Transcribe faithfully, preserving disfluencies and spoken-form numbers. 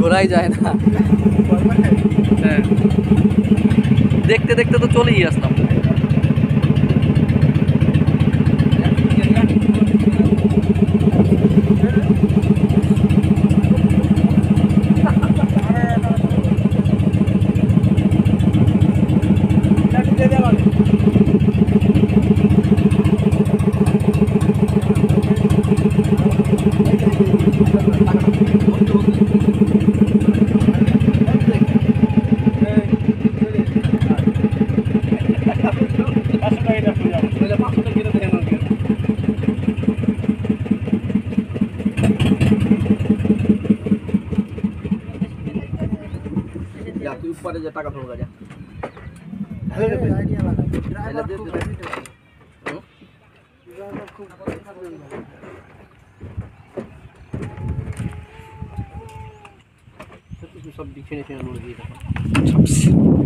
ঘোরাই যায় না। হ্যাঁ, দেখতে দেখতে তো চলেই আসলাম। তুই উপরে যে টাকা ঢোকা যা সব বিছানে ছেড়ে দিয়ে